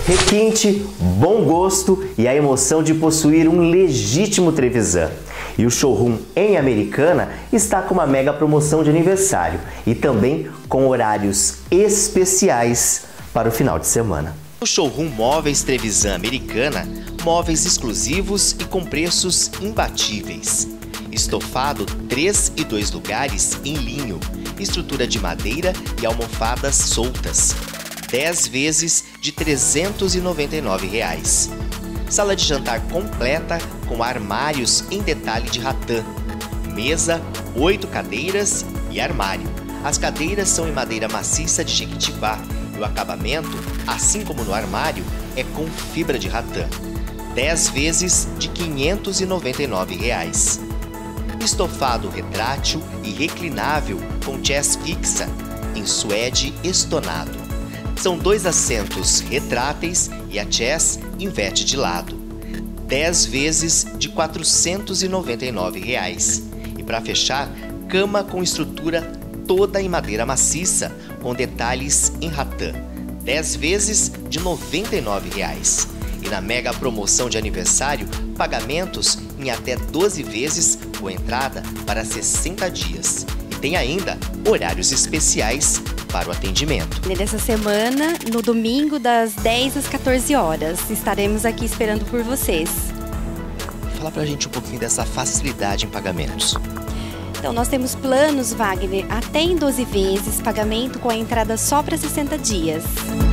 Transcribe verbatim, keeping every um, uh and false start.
Requinte, bom gosto e a emoção de possuir um legítimo Trevisan. E o showroom em Americana está com uma mega promoção de aniversário e também com horários especiais para o final de semana. O showroom Móveis Trevisan Americana, móveis exclusivos e com preços imbatíveis. Estofado três e dois lugares em linho, estrutura de madeira e almofadas soltas. dez vezes de trezentos e noventa e nove reais. Sala de jantar completa com armários em detalhe de ratã. Mesa, oito cadeiras e armário. As cadeiras são em madeira maciça de Jequitibá e o acabamento, assim como no armário, é com fibra de ratã. dez vezes de quinhentos e noventa e nove reais. Estofado retrátil e reclinável com chess fixa em suede estonado. São dois assentos retráteis e a chess inverte de lado. dez vezes de quatrocentos e noventa e nove reais. E para fechar, cama com estrutura toda em madeira maciça com detalhes em ratã. dez vezes de noventa e nove reais. E na mega promoção de aniversário, pagamentos em até doze vezes com entrada para sessenta dias. E tem ainda horários especiais para o atendimento. Nessa semana, no domingo, das dez às quatorze horas, estaremos aqui esperando por vocês. Fala pra gente um pouquinho dessa facilidade em pagamentos. Então, nós temos planos, Wagner, até em doze vezes, pagamento com a entrada só para sessenta dias.